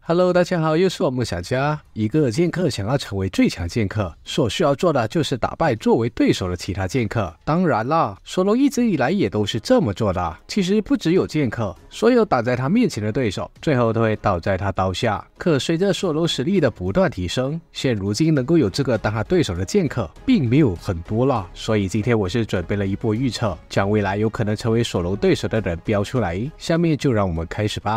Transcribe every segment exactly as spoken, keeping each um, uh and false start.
Hello， 大家好，又是我梦想家。一个剑客想要成为最强剑客，所需要做的就是打败作为对手的其他剑客。当然啦，索隆一直以来也都是这么做的。其实不只有剑客，所有挡在他面前的对手，最后都会倒在他刀下。可随着索隆实力的不断提升，现如今能够有资格当他对手的剑客，并没有很多了。所以今天我是准备了一波预测，将未来有可能成为索隆对手的人标出来。下面就让我们开始吧。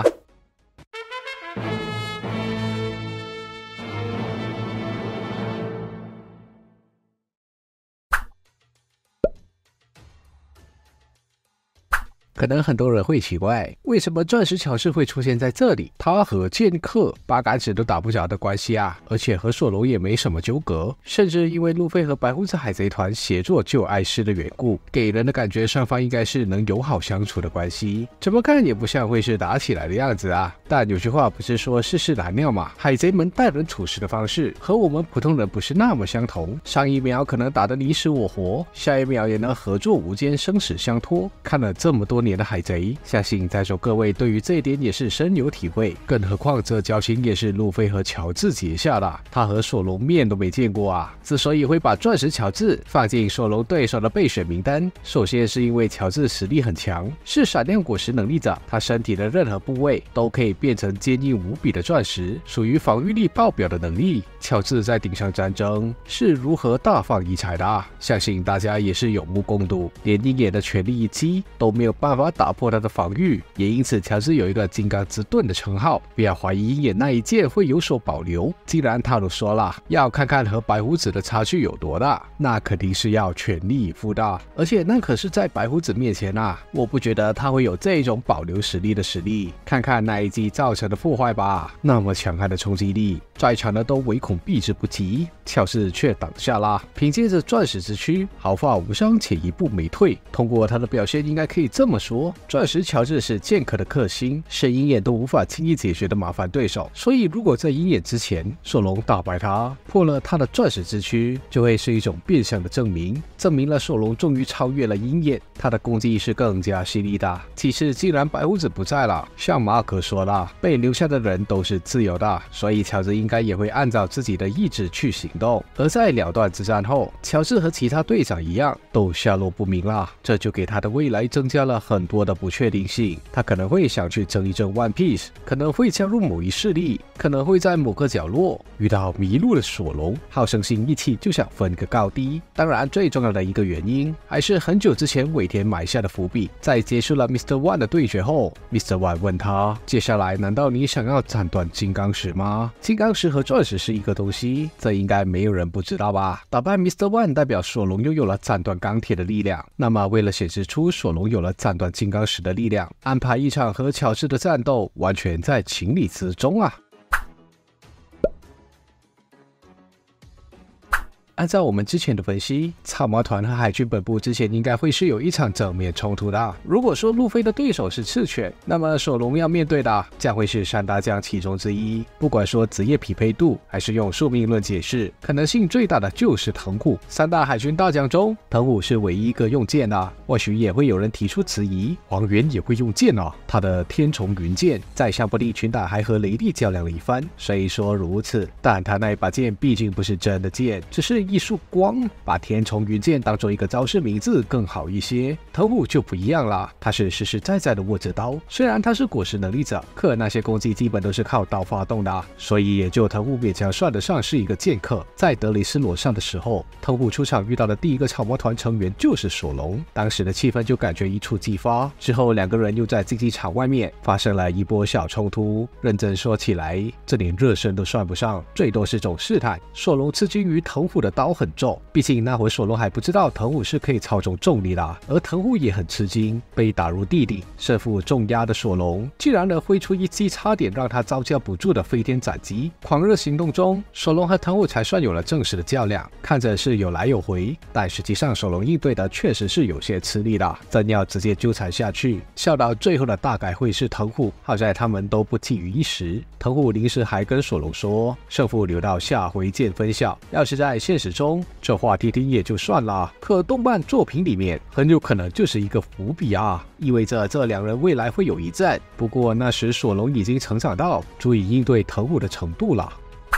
可能很多人会奇怪，为什么钻石乔治会出现在这里？他和剑客八竿子都打不着的关系啊，而且和索隆也没什么纠葛，甚至因为路飞和白胡子海贼团协作救艾斯的缘故，给人的感觉双方应该是能友好相处的关系，怎么看也不像会是打起来的样子啊。但有句话不是说世事难料嘛，海贼们待人处事的方式和我们普通人不是那么相同，上一秒可能打得你死我活，下一秒也能合作无间，生死相托。看了这么多年的海贼，相信在座各位对于这一点也是深有体会，更何况这交情也是路飞和乔治结下的，他和索隆面都没见过啊。之所以会把钻石乔治放进索隆对手的备选名单，首先是因为乔治实力很强，是闪亮果实能力者，他身体的任何部位都可以变成坚硬无比的钻石，属于防御力爆表的能力。乔治在顶上战争是如何大放异彩的啊，相信大家也是有目共睹，连鹰眼的全力一击都没有办法打破他的防御，也因此乔治有一个金刚之盾的称号。不要怀疑鹰眼那一剑会有所保留，既然他都说了要看看和白胡子的差距有多大，那肯定是要全力以赴的，而且那可是在白胡子面前啊，我不觉得他会有这种保留实力的实力。看看那一击造成的破坏吧，那么强悍的冲击力，在场的都唯恐避之不及，乔治却挡下了，凭借着钻石之躯毫发无伤且一步没退。通过他的表现应该可以这么说，钻石乔治是剑客的克星，是鹰眼都无法轻易解决的麻烦对手，所以如果在鹰眼之前索隆打败他，破了他的钻石之躯，就会是一种变相的证明，证明了索隆终于超越了鹰眼，他的攻击是更加犀利的。其次，既然白胡子不在了，像马可说了，被留下的人都是自由的，所以乔治应该也会按照自己的意志去行动。而在了断之战后，乔治和其他队长一样都下落不明了，这就给他的未来增加了很多的不确定性。他可能会想去争一争 One Piece， 可能会加入某一势力，可能会在某个角落遇到迷路的索隆，好胜心一起就想分个高低。当然最重要的一个原因还是很久之前尾田埋下的伏笔，在结束了 Mister One 的对决后， Mister One 问他，接下来难道你想要斩断金刚石吗？金刚石和钻石是一个东西，这应该没有人不知道吧。打败 Mister One 代表索隆拥有了斩断钢铁的力量，那么为了显示出索隆有了斩断金刚石的力量，安排一场和乔治的战斗完全在情理之中啊。按照我们之前的分析，草帽团和海军本部之前应该会是有一场正面冲突的。如果说路飞的对手是赤犬，那么索隆要面对的将会是三大将其中之一。不管说职业匹配度，还是用宿命论解释，可能性最大的就是藤虎。三大海军大将中，藤虎是唯一一个用剑的。或许也会有人提出质疑，黄猿也会用剑啊，他的天虫云剑在香波利群岛还和雷利较量了一番。虽说如此，但他那一把剑毕竟不是真的剑，只是一束光，把天虫云剑当做一个招式名字更好一些。藤虎就不一样了，他是实实在在的握着刀，虽然他是果实能力者，可那些攻击基本都是靠刀发动的，所以也就藤虎勉强算得上是一个剑客。在德雷斯罗上的时候，藤虎出场遇到的第一个草帽团成员就是索隆，当时的气氛就感觉一触即发。之后两个人又在竞技场外面发生了一波小冲突，认真说起来，这连热身都算不上，最多是种试探。索隆吃惊于藤虎的刀很重，毕竟那会索隆还不知道藤虎是可以操纵重力的，而藤虎也很吃惊，被打入地底，身负重压的索隆竟然能挥出一击差点让他招架不住的飞天斩击。狂热行动中，索隆和藤虎才算有了正式的较量，看着是有来有回，但实际上索隆应对的确实是有些吃力的，真要直接纠缠下去，笑到最后的大概会是藤虎。好在他们都不济于一时，藤虎临时还跟索隆说，胜负留到下回见分晓，要是在现实实中，这话题听也就算了，可动漫作品里面很有可能就是一个伏笔啊，意味着这两人未来会有一战。不过那时索隆已经成长到足以应对藤武的程度了。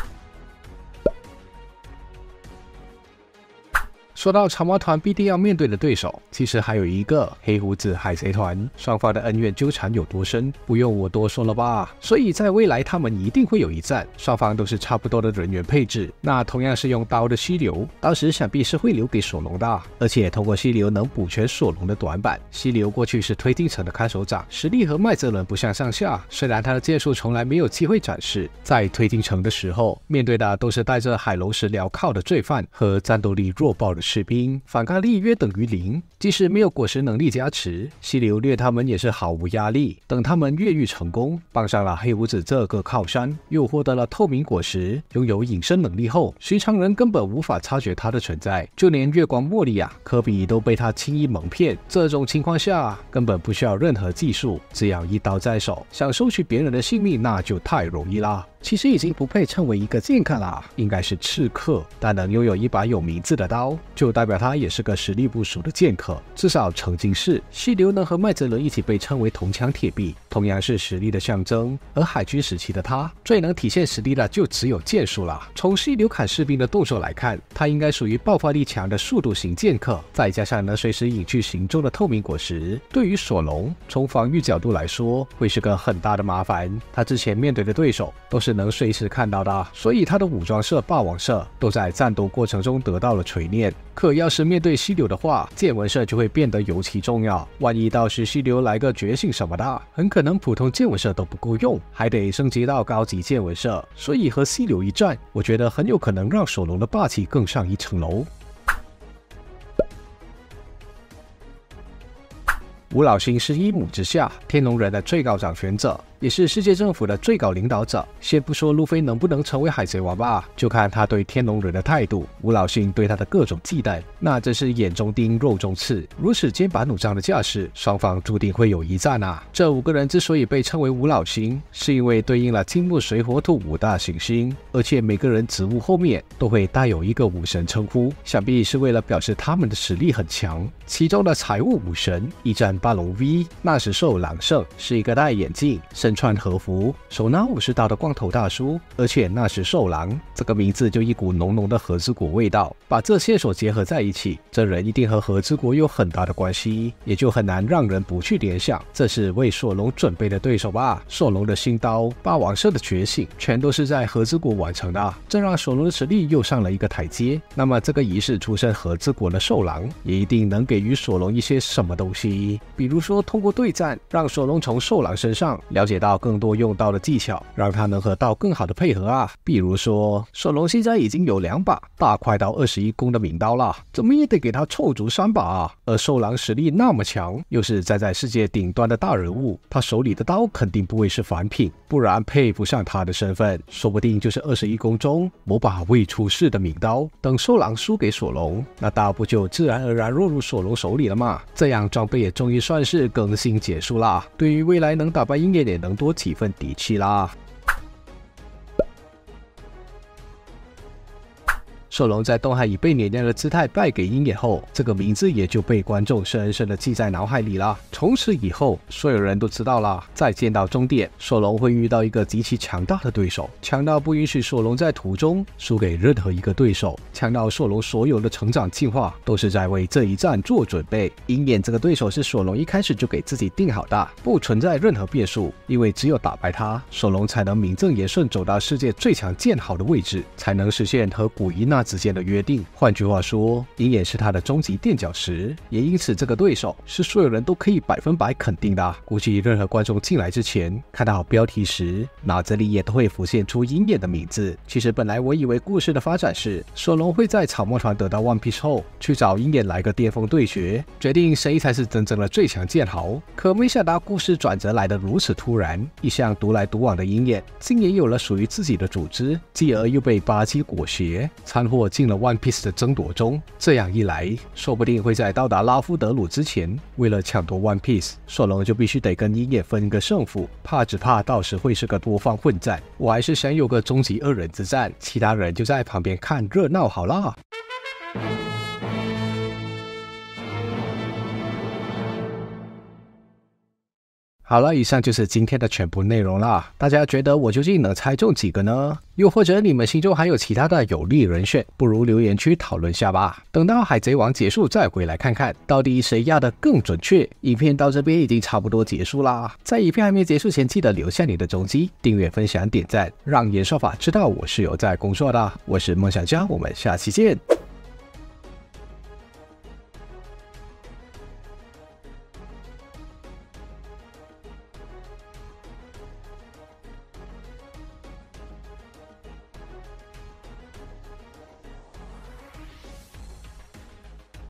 说到长毛团必定要面对的对手，其实还有一个黑胡子海贼团，双方的恩怨纠缠有多深，不用我多说了吧？所以在未来他们一定会有一战，双方都是差不多的人员配置。那同样是用刀的溪流，当时想必是会留给索隆的，而且通过溪流能补全索隆的短板。溪流过去是推进城的看守长，实力和麦哲伦不相上下，虽然他的剑术从来没有机会展示，在推进城的时候，面对的都是带着海龙石镣铐的罪犯和战斗力弱爆的士兵，反抗力约等于零。即使没有果实能力加持，溪流掠他们也是毫无压力。等他们越狱成功，绑上了黑胡子这个靠山，又获得了透明果实，拥有隐身能力后，寻常人根本无法察觉他的存在，就连月光莫利亚、科比都被他轻易蒙骗。这种情况下，根本不需要任何技术，只要一刀在手，想收取别人的性命那就太容易啦。其实已经不配称为一个剑客啦，应该是刺客。但能拥有一把有名字的刀，就代表他也是个实力不俗的剑客。至少曾经是。溪流能和麦哲伦一起被称为铜墙铁壁，同样是实力的象征。而海军时期的他，最能体现实力的就只有剑术了。从溪流砍士兵的动作来看，他应该属于爆发力强的速度型剑客，再加上能随时隐去行踪的透明果实，对于索隆从防御角度来说，会是个很大的麻烦。他之前面对的对手都是能随时看到的，所以他的武装社、霸王社都在战斗过程中得到了锤炼。可要是面对溪流的话，剑文社就会变得尤其重要。万一到时溪流来个觉醒什么的，很可能普通剑文社都不够用，还得升级到高级剑文社。所以和溪流一战，我觉得很有可能让索隆的霸气更上一层楼。吴老星是一母之下天龙人的最高掌权者，也是世界政府的最高领导者。先不说路飞能不能成为海贼王吧，就看他对天龙人的态度，吴老星对他的各种忌惮，那真是眼中钉肉中刺。如此剑拔弩张的架势，双方注定会有一战啊。这五个人之所以被称为吴老星，是因为对应了金木水火土五大行星，而且每个人职务后面都会带有一个武神称呼，想必是为了表示他们的实力很强。其中的财务武神一战霸龙 V 那时受狼圣，是一个戴眼镜、身穿和服、手拿武士刀的光头大叔，而且那时受狼这个名字就一股浓浓的和之国味道。把这线索结合在一起，这人一定和和之国有很大的关系，也就很难让人不去联想，这是为索隆准备的对手吧。索隆的新刀、霸王社的觉醒，全都是在和之国完成的，这让索隆的实力又上了一个台阶。那么这个疑似出身和之国的兽狼，也一定能给予索隆一些什么东西，比如说通过对战，让索隆从兽狼身上了解到更多用刀的技巧，让他能和刀更好的配合啊。比如说，索隆现在已经有两把大快刀二十一弓的名刀了，怎么也得给他凑足三把啊。而兽狼实力那么强，又是站在世界顶端的大人物，他手里的刀肯定不会是凡品，不然配不上他的身份，说不定就是二十一弓中某把未出世的名刀。等兽狼输给索隆，那刀不就自然而然落入索隆手里了吗？这样装备也终于算是更新结束啦，对于未来能打败鹰眼也能多几分底气啦。索隆在东海以被碾压的姿态败给鹰眼后，这个名字也就被观众深深的记在脑海里了。从此以后，所有人都知道了，再见到终点，索隆会遇到一个极其强大的对手，强到不允许索隆在途中输给任何一个对手，强到索隆所有的成长进化都是在为这一战做准备。鹰眼这个对手是索隆一开始就给自己定好的，不存在任何变数，因为只有打败他，索隆才能名正言顺走到世界最强剑豪的位置，才能实现和古伊娜之间的约定。换句话说，鹰眼是他的终极垫脚石，也因此这个对手是所有人都可以百分百肯定的。估计任何观众进来之前看到标题时，脑子里也都会浮现出鹰眼的名字。其实本来我以为故事的发展是索隆会在草帽团得到 One Piece 后，去找鹰眼来个巅峰对决，决定谁才是真正的最强剑豪。可没想到故事转折来得如此突然，一向独来独往的鹰眼竟也有了属于自己的组织，继而又被巴基裹挟掺和迫进了 One Piece 的争夺中。这样一来，说不定会在到达拉夫德鲁之前，为了抢夺 One Piece， 索隆就必须得跟鹰眼分个胜负。怕只怕到时会是个多方混战，我还是想有个终极二人之战，其他人就在旁边看热闹好啦。好了，以上就是今天的全部内容啦。大家觉得我究竟能猜中几个呢？又或者你们心中还有其他的有利人选，不如留言区讨论下吧。等到海贼王结束再回来看看，到底谁压得更准确。影片到这边已经差不多结束啦，在影片还没结束前，记得留下你的踪迹，订阅、分享、点赞，让演算法知道我是有在工作的。我是梦想家，我们下期见。